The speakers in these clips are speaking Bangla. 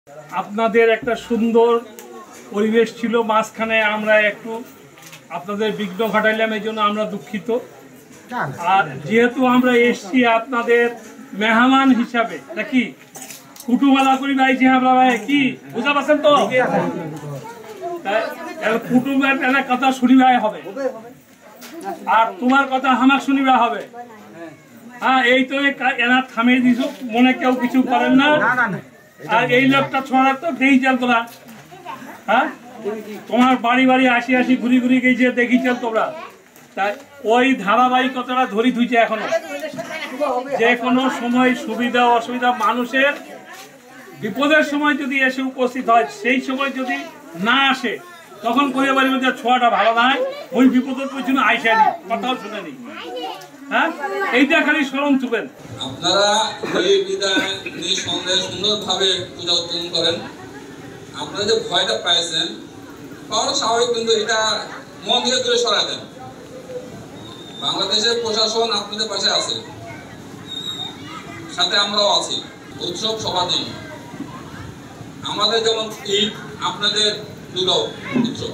আপনাদের একটা সুন্দর পরিবেশ ছিল, মাঝখানে আমরা একটু আপনাদের বিঘ্ন ঘটাইলাম, এই জন্য আমরা দুঃখিত। আর যেহেতু আমরা এসছি আপনাদের মেহমান হিসাবে, নাকি কুটুমালা করি ভাই আমরা ভাই কি বুঝা পাচ্ছেন তো? কুটুমের কথা শুনিবাই হবে আর তোমার কথা আমার শুনিবা হবে। হ্যাঁ, এই তো এনা থামিয়ে দিছ, মনে কেউ কিছু করেন না। আর এই লোকটা ছড়া তো দেখি তোরা, হ্যাঁ তোমার বাড়ি বাড়ি আসি আসি ঘুরি ঘুরি গেছে দেখিছেন তোমরা। তাই ওই ধারাবাহিকতাটা ধরি ধুইছে এখনো। যে কোনো সময় সুবিধা অসুবিধা মানুষের বিপদের সময় যদি এসে উপস্থিত হয়, সেই সময় যদি না আসে তখন কইয়া পারিব যে ছোঁয়াটা ভালো নাই, ওই বিপদের পিছনে আইসা নি, কথাও শুনে নি। হ্যাঁ, এইটা খালি স্মরণ থুবেন। আপনারা এই বিদায় নিঃসন্দেহে সুন্দরভাবে পূজা উদ্বোধন করেন। আপনারা যে ভয়টা পাইছেন পাওয়া স্বাভাবিক, কিন্তু এটা মন থেকে দূরে সরাই দেন। বাংলাদেশের প্রশাসন আপনাদের পাশে আছে, সাথে আমরাও আছি। উৎসব সবার জন্য, আমাদের যেমন ঈদ, আপনাদের দুর্গা উৎসব।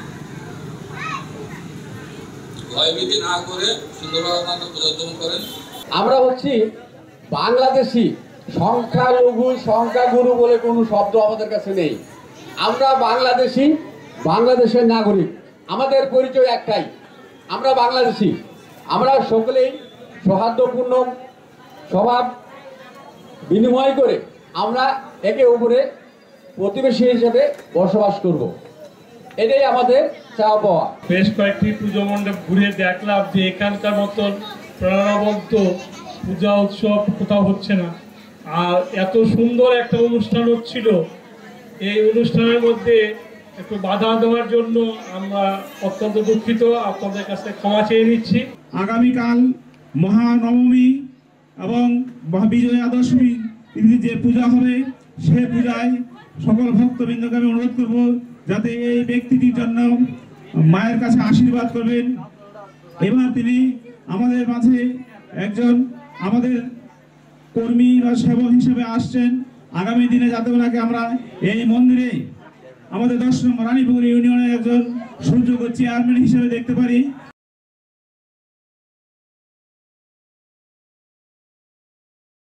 ভয়ভীতি না করে সুন্দরভাবে আপনাদের পূজা উদ্বোধন করেন। আমরা হচ্ছি বাংলাদেশি, সংখ্যালঘু সংখ্যাগুরু বলে কোনো শব্দ আমাদের কাছে নেই। আমরা বাংলাদেশি, বাংলাদেশের নাগরিক। আমাদের পরিচয় একটাই, আমরা বাংলাদেশি। আমরা সকলেই সৌহার্দ্যপূর্ণ স্বভাব বিনিময় করে আমরা একে অপরে প্রতিবেশী হিসেবে বসবাস করব, এটাই আমাদের চাওয়া পাওয়া। বেশ কয়েকটি পুজো মণ্ডপ ঘুরে দেখলাম যে এখানকার মতন প্রাণবন্ত পূজা উৎসব কোথাও হচ্ছে না। আর এত সুন্দর একটা অনুষ্ঠান হচ্ছিল, এই অনুষ্ঠানের মধ্যে একটু বাধা দেওয়ার জন্য আমরা অত্যন্ত দুঃখিত, আপনাদের কাছে ক্ষমা চেয়ে নিচ্ছি। আগামীকাল মহানবমী এবং বিজয়া দশমী যে পূজা হবে, সে পূজায় সকল ভক্তবৃন্দকে আমি অনুরোধ করব যাতে এই ব্যক্তিটির জন্য মায়ের কাছে আশীর্বাদ করবেন। এবার তিনি আমাদের মাঝে একজন আমাদের কর্মী বা সেবক হিসেবে আসছেন। আগামী দিনে যাতে ওনাকে আমরা এই মন্দিরে আমাদের 10 নম্বর রানীপুর ইউনিয়নের একজন সুযোগ্য চেয়ারম্যান হিসেবে দেখতে পারি।